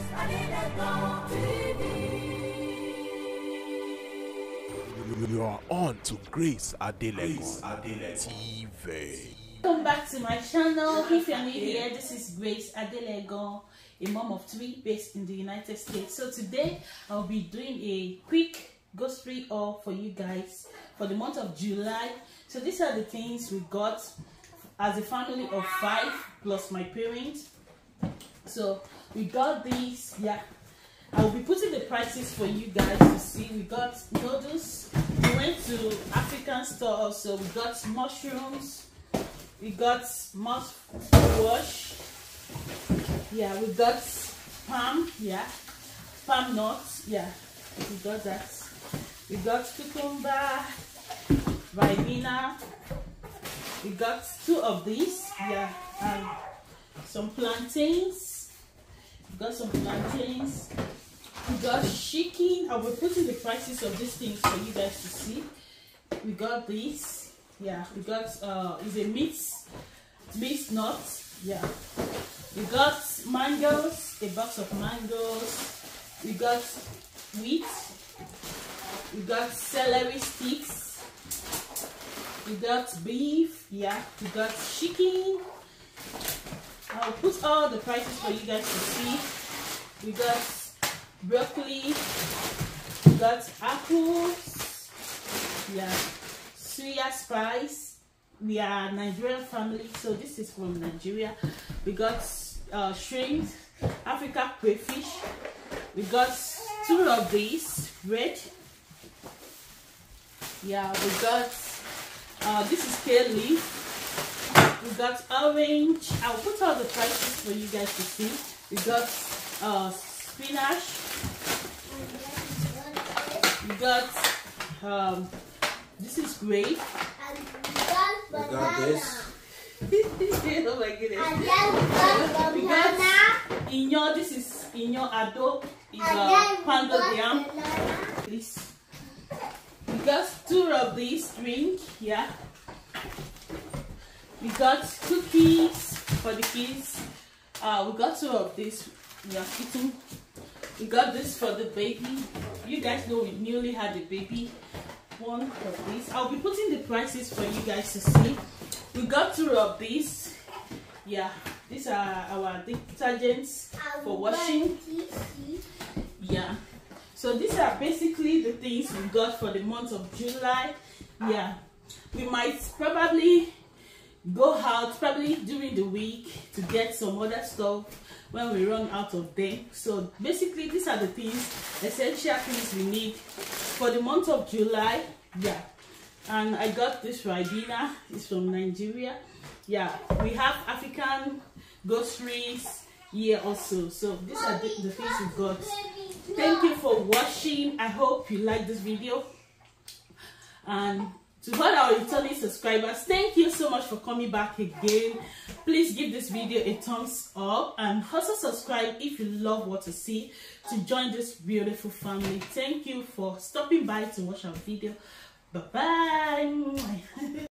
You are on to Grace Adelego TV. Welcome back to my channel. If you're new here, this is Grace Adelego, a mom of 3 based in the United States. So today I'll be doing a quick grocery haul for you guys for the month of July. So these are the things we got as a family of 5 plus my parents. So we got these, I'll be putting the prices for you guys to see. We got noodles. We went to African store, so we got mushrooms. We got mouthwash. We got palm nuts. We got that. We got cucumber, ribena. We got 2 of these. And some plantains. We got some plantains. We got chicken. I will put in the prices of these things for you guys to see. We got this. We got is a mixed nuts. We got mangoes, a box of mangoes. We got wheat. We got celery sticks. We got beef. We got chicken. I'll put all the prices for you guys to see. We got broccoli, we got apples, suya spice. We are a Nigerian family, so this is from Nigeria. We got shrimp, Africa crayfish. We got 2 of these red. We got this is kale leaf. We got orange. I'll put all the prices for you guys to see. We got spinach. We got this is grape. We got this. Oh my goodness. We got inyo. This is inyo ado. Is pounded yam. This. We got 2 of these drink. We got cookies for the kids. We got 2 of these. We are eating. We got this for the baby. You guys know we newly had a baby. 1 of these. I'll be putting the prices for you guys to see. We got 2 of these. These are our detergents for washing. So these are basically the things we got for the month of July. We might probably go out during the week to get some other stuff when we run out of them. So basically these are the things, essential things we need for the month of July. And I got this ribena. It's from Nigeria. We have African groceries here also. So these are the things we got. Thank you for watching. I hope you like this video. And to all our returning subscribers, thank you so much for coming back again. Please give this video a thumbs up and also subscribe if you love what you see to join this beautiful family. Thank you for stopping by to watch our video. Bye bye.